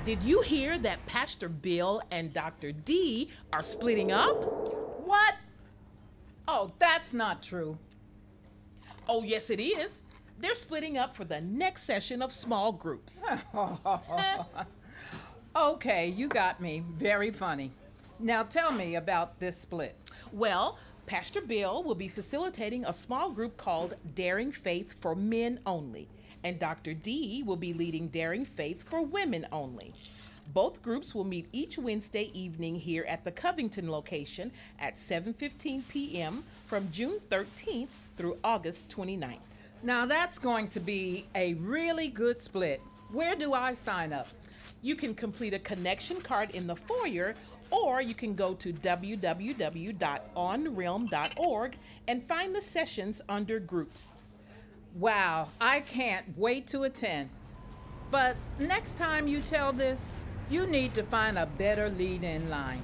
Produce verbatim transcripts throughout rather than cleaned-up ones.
Did you hear that Pastor Bill and Doctor D are splitting up? What? Oh, that's not true. Oh, yes, it is. They're splitting up for the next session of small groups. Okay, you got me. Very funny. Now tell me about this split. Well, Pastor Bill will be facilitating a small group called Daring Faith for Men Only, and Doctor D will be leading Daring Faith for Women Only. Both groups will meet each Wednesday evening here at the Covington location at seven fifteen p.m. from June thirteenth through August twenty-ninth. Now that's going to be a really good split. Where do I sign up? You can complete a connection card in the foyer, or you can go to w w w dot on realm dot org and find the sessions under groups. Wow, I can't wait to attend. But next time you tell this, you need to find a better lead in line.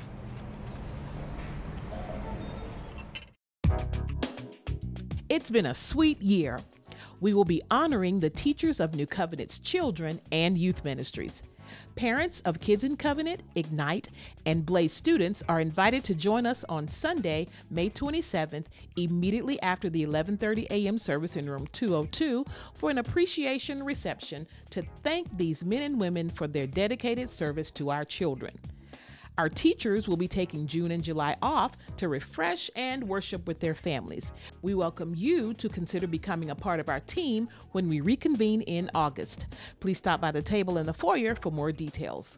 It's been a sweet year. We will be honoring the teachers of New Covenant's children and youth ministries. Parents of Kids in Covenant, Ignite, and Blaze students are invited to join us on Sunday, May twenty-seventh, immediately after the eleven thirty a.m. service in room two oh two for an appreciation reception to thank these men and women for their dedicated service to our children. Our teachers will be taking June and July off to refresh and worship with their families. We welcome you to consider becoming a part of our team when we reconvene in August. Please stop by the table in the foyer for more details.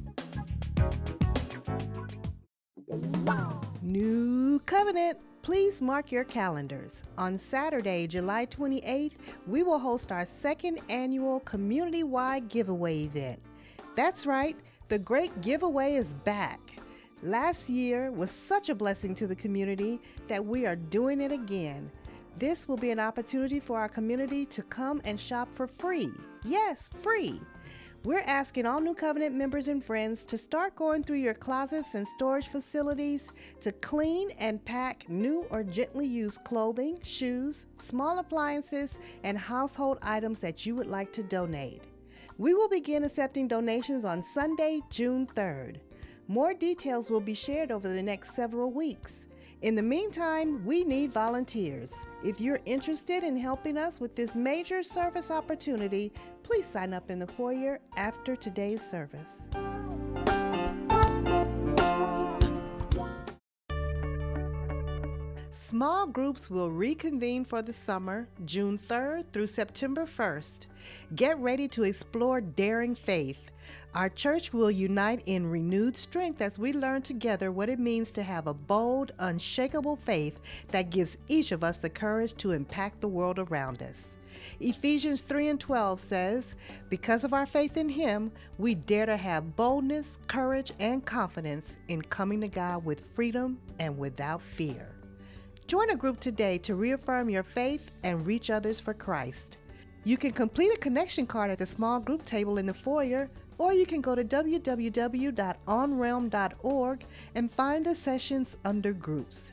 New Covenant, please mark your calendars. On Saturday, July twenty-eighth, we will host our second annual community-wide giveaway event. That's right. The Great Giveaway is back. Last year was such a blessing to the community that we are doing it again. This will be an opportunity for our community to come and shop for free. Yes, free. We're asking all New Covenant members and friends to start going through your closets and storage facilities to clean and pack new or gently used clothing, shoes, small appliances, and household items that you would like to donate. We will begin accepting donations on Sunday, June third. More details will be shared over the next several weeks. In the meantime, we need volunteers. If you're interested in helping us with this major service opportunity, please sign up in the foyer after today's service. Small groups will reconvene for the summer, June third through September first. Get ready to explore Daring Faith. Our church will unite in renewed strength as we learn together what it means to have a bold, unshakable faith that gives each of us the courage to impact the world around us. Ephesians three and twelve says, because of our faith in Him, we dare to have boldness, courage, and confidence in coming to God with freedom and without fear. Join a group today to reaffirm your faith and reach others for Christ. You can complete a connection card at the small group table in the foyer, or you can go to w w w dot on realm dot org and find the sessions under groups.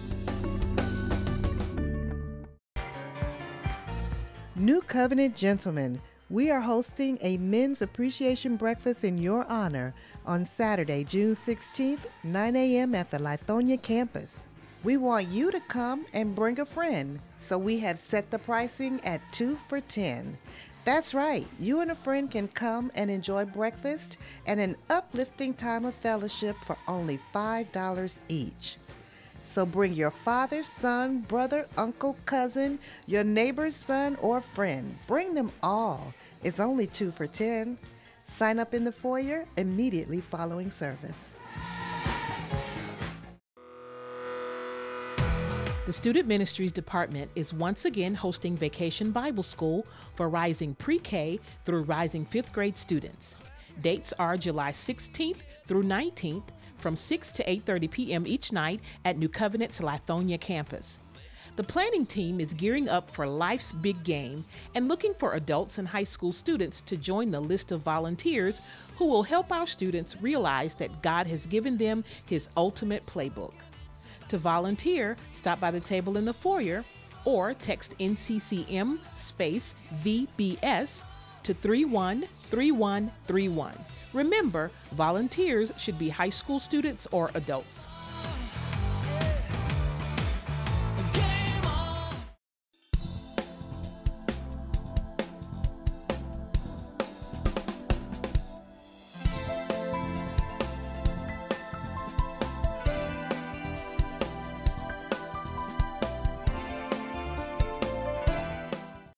New Covenant Gentlemen, we are hosting a Men's Appreciation Breakfast in your honor on Saturday, June sixteenth, nine a.m. at the Lithonia campus. We want you to come and bring a friend, so we have set the pricing at two for ten. That's right, you and a friend can come and enjoy breakfast and an uplifting time of fellowship for only five dollars each. So bring your father, son, brother, uncle, cousin, your neighbor's son or friend. Bring them all. It's only two for ten. Sign up in the foyer immediately following service. The Student Ministries Department is once again hosting Vacation Bible School for rising pre-K through rising fifth grade students. Dates are July sixteenth through nineteenth from six to eight thirty p.m. each night at New Covenant's Lithonia campus. The planning team is gearing up for life's big game and looking for adults and high school students to join the list of volunteers who will help our students realize that God has given them His ultimate playbook. To volunteer, stop by the table in the foyer or text N C C M space V B S to three one three one three one. Remember, volunteers should be high school students or adults.